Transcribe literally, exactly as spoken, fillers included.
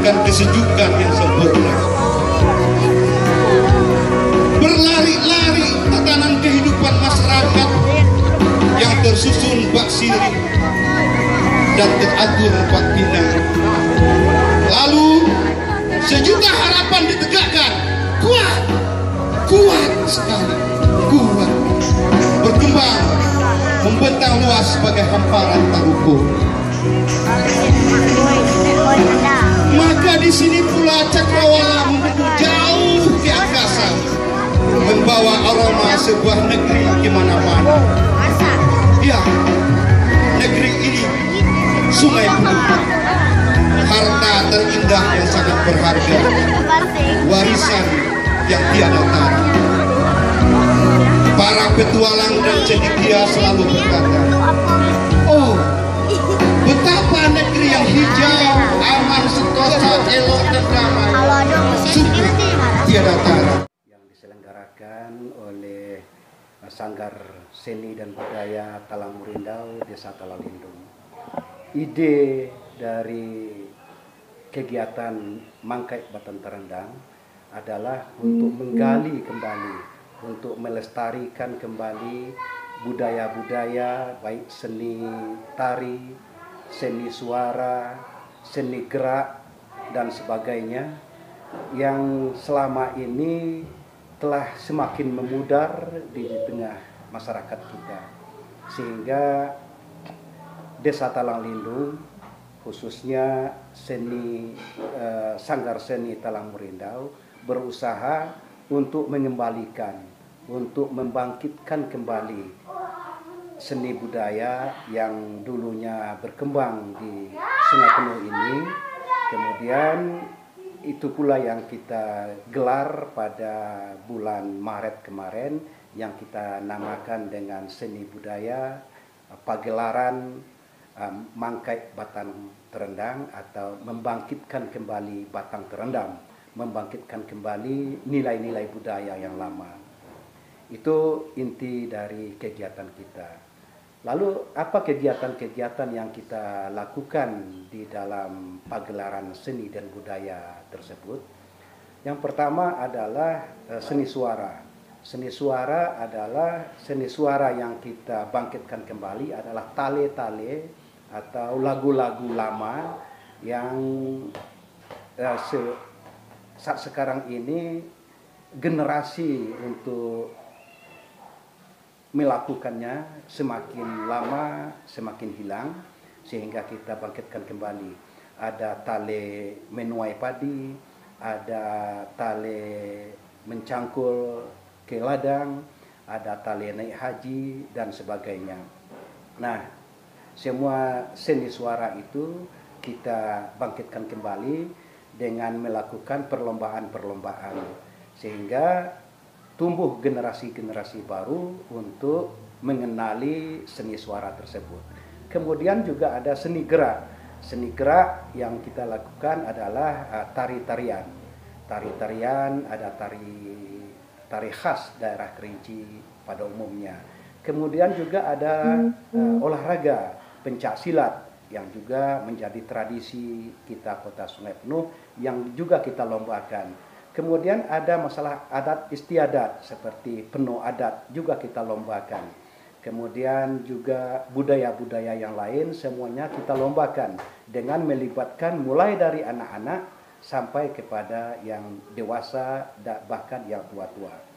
menghadirkan kesejukan yang sempurna. Berlari-lari tatanan kehidupan masyarakat yang tersusun bak siri dan teratur bak pinang. Lalu sejuta harapan ditegakkan, kuat, kuat sekali, kuat, berkembang, membentang luas sebagai hamparan tak ukur. Maka di sini pula cakrawala membentuk jauh ke angkasa, membawa aroma sebuah negeri di mana-mana. Ya, negeri ini sungai penuh, harta terindah yang sangat berharga, warisan yang tiada tara. Para petualang dan cendekia selalu berkata, oh, betapa negeri yang hijau, aman, sentosa, elok dan damai, sungguh tiada tara. Yang diselenggarakan oleh Sanggar Seni dan Budaya Talamurindau, Desa Talalindung. Ide dari kegiatan Mangkai Batan Terendang adalah untuk menggali kembali, untuk melestarikan kembali budaya-budaya, baik seni tari, seni suara, seni gerak, dan sebagainya, yang selama ini telah semakin memudar di tengah masyarakat kita. Sehingga Desa Talalindung, khususnya seni eh, Sanggar Seni Talamurindau, berusaha untuk mengembalikan, untuk membangkitkan kembali seni budaya yang dulunya berkembang di Sungai Penuh ini. Kemudian itu pula yang kita gelar pada bulan Maret kemarin, yang kita namakan dengan seni budaya pagelaran um, Mangkai Batang Terendang, atau membangkitkan kembali Batang Terendam, membangkitkan kembali nilai-nilai budaya yang lama. Itu inti dari kegiatan kita. Lalu apa kegiatan-kegiatan yang kita lakukan di dalam pagelaran seni dan budaya tersebut? Yang pertama adalah uh, seni suara. Seni suara adalah seni suara yang kita bangkitkan kembali, adalah tale-tale atau lagu-lagu lama yang uh, se saat sekarang ini generasi untuk melakukannya semakin lama semakin hilang, sehingga kita bangkitkan kembali. Ada tale menuai padi, ada tale mencangkul ke ladang, ada tale naik haji, dan sebagainya. Nah, semua seni suara itu kita bangkitkan kembali dengan melakukan perlombaan-perlombaan, sehingga tumbuh generasi-generasi baru untuk mengenali seni suara tersebut. Kemudian juga ada seni gerak. Seni gerak yang kita lakukan adalah uh, tari-tarian. Tari-tarian, ada tari tari khas daerah Kerinci pada umumnya. Kemudian juga ada uh, olahraga pencak silat yang juga menjadi tradisi kita Kota Sungai Penuh, yang juga kita lombakan. Kemudian ada masalah adat istiadat seperti penuh adat, juga kita lombakan. Kemudian juga budaya-budaya yang lain semuanya kita lombakan dengan melibatkan mulai dari anak-anak sampai kepada yang dewasa, bahkan yang tua-tua.